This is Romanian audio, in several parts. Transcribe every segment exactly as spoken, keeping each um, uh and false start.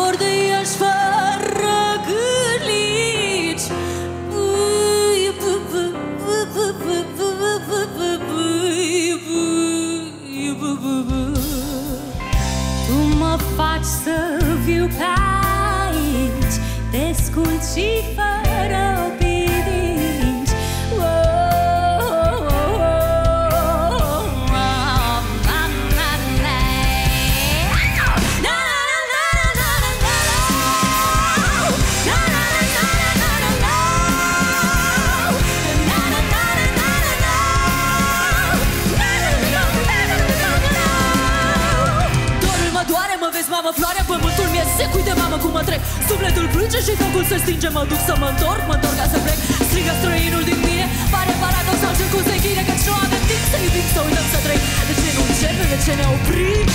Dor de Iași fără gâlici. Tu mă faci să viu pe aici, te scund și fără pirinci. Mamă, floarea, pământul mi-e sec, uite mamă cum mă trec. Sufletul plânge și focul se stinge. Mă duc să mă întorc, mă întorc ca să plec. Strigă străinul din mine, pare paradoxal ce cum se închide, căci nu avem timp să iubim, să uităm să trăim. De ce nu începem, de ce ne oprim?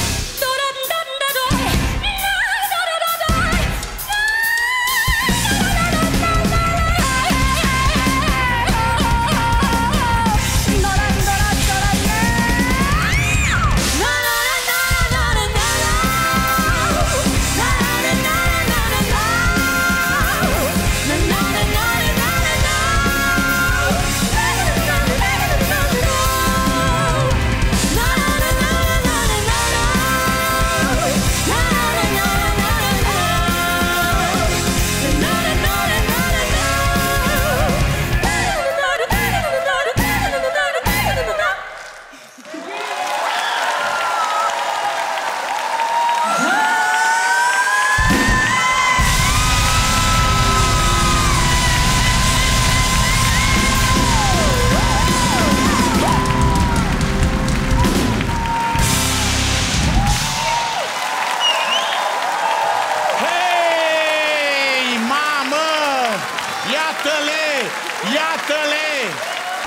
Iată-le! Iată-le!